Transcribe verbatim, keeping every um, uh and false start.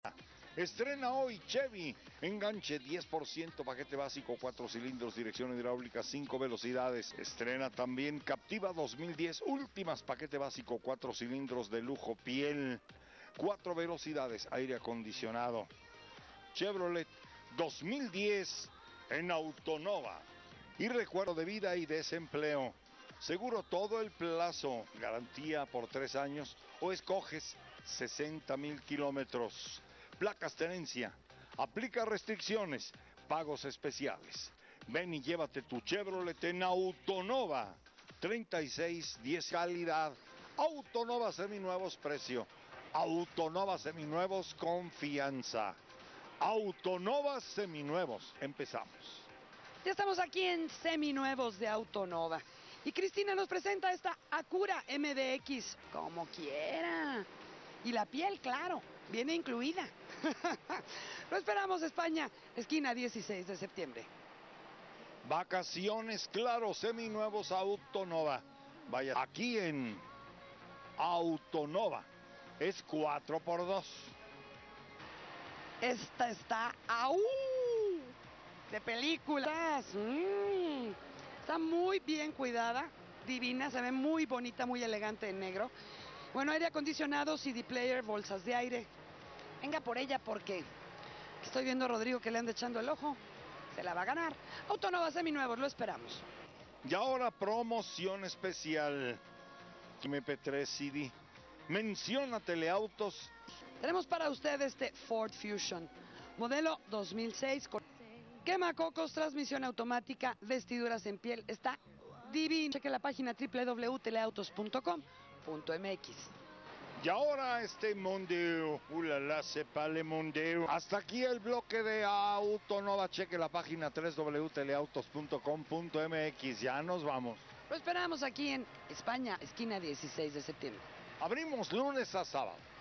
Estrena hoy Chevy, enganche diez por ciento, paquete básico, cuatro cilindros, dirección hidráulica, cinco velocidades. Estrena también Captiva dos mil diez, últimas, paquete básico, cuatro cilindros de lujo, piel, cuatro velocidades, aire acondicionado. Chevrolet dos mil diez en Autonova. Y recuerdo de vida y desempleo. Seguro todo el plazo, garantía por tres años o escoges sesenta mil kilómetros. Placas tenencia, aplica restricciones, pagos especiales. Ven y llévate tu Chevrolet en Autonova. treinta y seis diez calidad. Autonova seminuevos precio. Autonova seminuevos confianza. Autonova seminuevos. Empezamos. Ya estamos aquí en Seminuevos de Autonova. Y Cristina nos presenta esta Acura M D X, como quiera. Y la piel, claro, viene incluida. Lo esperamos, España, esquina dieciséis de septiembre. Vacaciones, claro, seminuevos Autonova. Vaya, aquí en Autonova es cuatro por dos. Esta está ¡au! De películas. Mm, está muy bien cuidada, divina, se ve muy bonita, muy elegante en negro. Bueno, aire acondicionado, C D player, bolsas de aire. Venga por ella porque estoy viendo a Rodrigo que le anda echando el ojo. Se la va a ganar. Autonova seminuevos, lo esperamos. Y ahora promoción especial. M P tres C D. Menciona Teleautos. Tenemos para usted este Ford Fusion, modelo dos mil seis con quemacocos, transmisión automática, vestiduras en piel. Está divino. Cheque la página doble u doble u doble u punto teleautos punto com punto m x. Y ahora este Mondeo, ulala, sepale Mondeo. Hasta aquí el bloque de Autonova. Cheque la página doble u doble u doble u punto teleautos punto com punto m x. Ya nos vamos. Lo esperamos aquí en España, esquina dieciséis de septiembre. Abrimos lunes a sábado.